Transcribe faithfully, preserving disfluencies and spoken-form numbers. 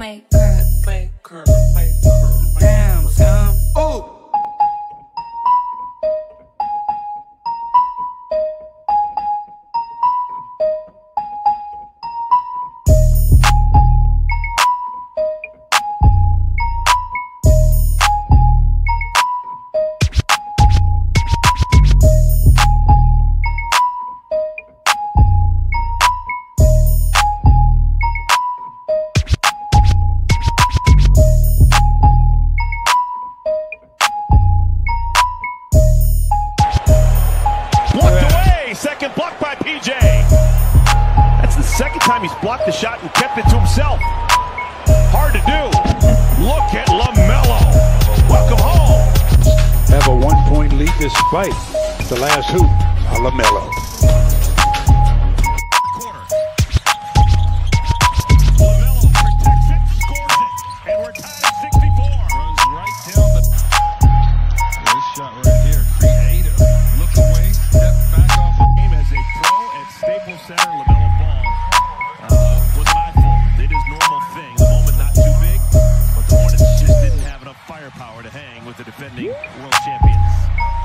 maker, maker, maker. Damn, son. Ooh. Second block by P J. That's the second time he's blocked the shot and kept it to himself. Hard to do. Look at LaMelo. Welcome home. Have a one-point lead despite the last hoop. LaMelo. Center, LaMelo Ball uh, was an eyeful. Did his normal thing. The moment not too big, but the Hornets just didn't have enough firepower to hang with the defending world champions.